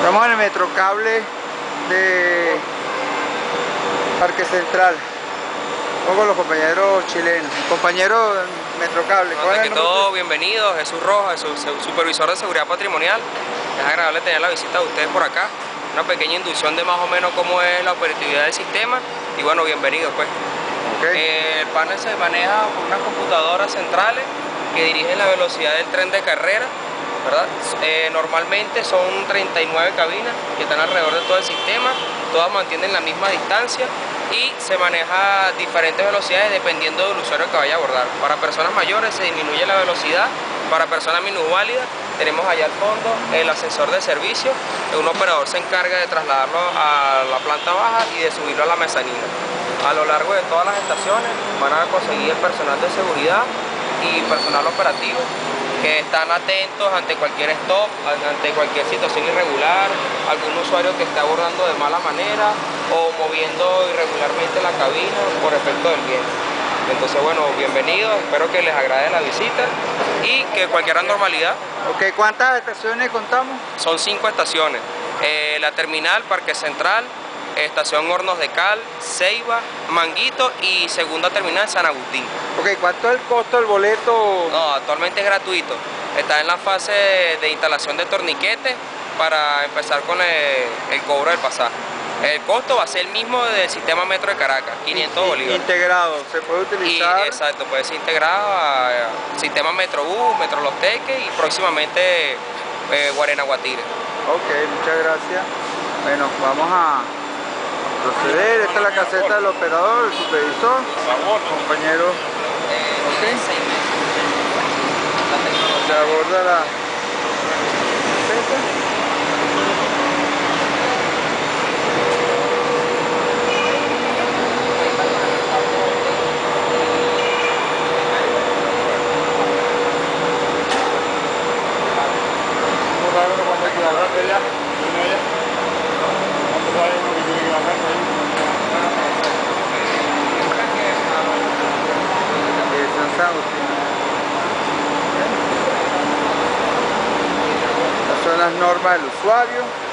Estamos en el Metrocable de Parque Central. Vamos con los compañeros chilenos. Compañero Metrocable. Ante que todo, bienvenidos. Jesús Rojas, supervisor de seguridad patrimonial. Es agradable tener la visita de ustedes por acá. Una pequeña inducción de más o menos cómo es la operatividad del sistema. Y bueno, bienvenidos pues. El panel se maneja por unas computadoras centrales que dirigen la velocidad del tren de carrera, ¿verdad? Normalmente son 39 cabinas que están alrededor de todo el sistema, todas mantienen la misma distancia y se maneja a diferentes velocidades dependiendo del usuario que vaya a abordar. Para personas mayores se disminuye la velocidad, para personas minusválidas tenemos allá al fondo el ascensor de servicio, un operador se encarga de trasladarlo a la planta baja y de subirlo a la mezanina. A lo largo de todas las estaciones van a conseguir el personal de seguridad y personal operativo que están atentos ante cualquier stop, ante cualquier situación irregular, algún usuario que esté abordando de mala manera o moviendo irregularmente la cabina por efecto del viento. Entonces bueno, bienvenidos, espero que les agrade la visita y que cualquier anormalidad. ¿Cuántas estaciones contamos? Son 5 estaciones, la terminal, Parque Central, estación Hornos de Cal, Ceiba, Manguito y segunda terminal San Agustín. ¿Cuánto es el costo del boleto? No, actualmente es gratuito. Está en la fase de instalación de torniquetes para empezar con el cobro del pasaje. El costo va a ser el mismo del sistema Metro de Caracas, 500 bolívares. Integrado, se puede utilizar. Exacto, puede ser integrado al sistema Metrobús, Metro Los Teques y próximamente Guarena Guatire. Muchas gracias. Bueno, vamos a proceder. Esta es la caseta del operador, el supervisor, compañero. Se aborda la caseta. Estas son las normas del usuario.